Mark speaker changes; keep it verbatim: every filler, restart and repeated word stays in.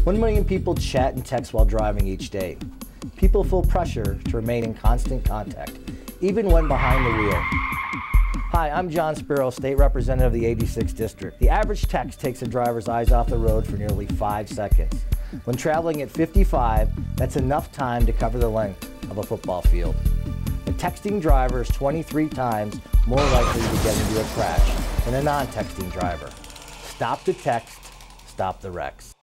Speaker 1: One million people chat and text while driving each day. People feel pressure to remain in constant contact, even when behind the wheel. Hi, I'm John Spiros, State Representative of the eighty-sixth District. The average text takes a driver's eyes off the road for nearly five seconds. When traveling at fifty-five, that's enough time to cover the length of a football field. A texting driver is twenty-three times more likely to get into a crash than a non-texting driver. Stop the text, stop the wrecks.